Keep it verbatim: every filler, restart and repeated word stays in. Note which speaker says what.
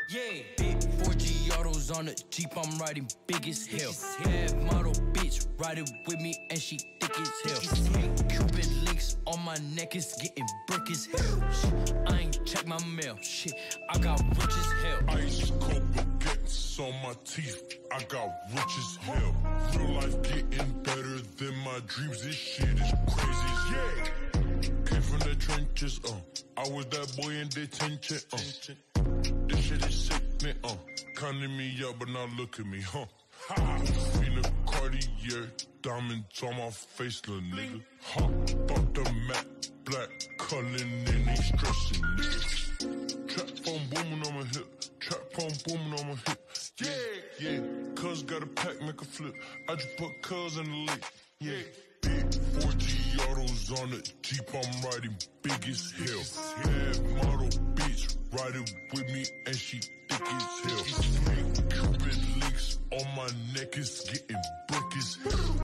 Speaker 1: Yeah, big four G autos on the Jeep, I'm riding big as hell. Bad model bitch riding with me and she thick as hell. Cupid links on my neck is getting brick as hell. Shit, I ain't check my mail, shit, I got rich as hell.
Speaker 2: Ice cold baguettes on my teeth, I got rich as hell. Real life getting better than my dreams, this shit is crazy, yeah. Came from the trenches, uh, I was that boy in detention, uh. This shit is sick, uh. Counting me up, but now look at me, huh? Ha! Fina Cartier, diamonds on my face, little nigga. Huh? Bought the matte black, culling and they stressing, nigga. Trap phone booming on my hip, trap phone booming on my hip. Yeah, yeah. Cuz got a pack, make a flip. I just put cuz in the lake. Yeah. Big four G autos on the Jeep, I'm riding big as hell. Bad model bitch riding with me and she thick as hell. Cupid links on my neck is getting brick as hell.